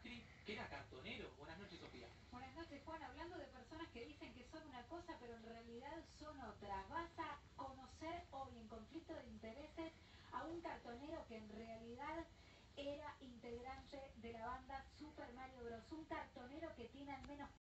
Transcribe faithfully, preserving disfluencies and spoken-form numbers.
Macri, que era cartonero. Buenas noches, Sofía. Buenas noches, Juan. Hablando de personas que dicen que son una cosa, pero en realidad son otra. Vas a conocer hoy en conflicto de intereses a un cartonero que en realidad era integrante de la banda Super Mario Bros. Un cartonero que tiene al menos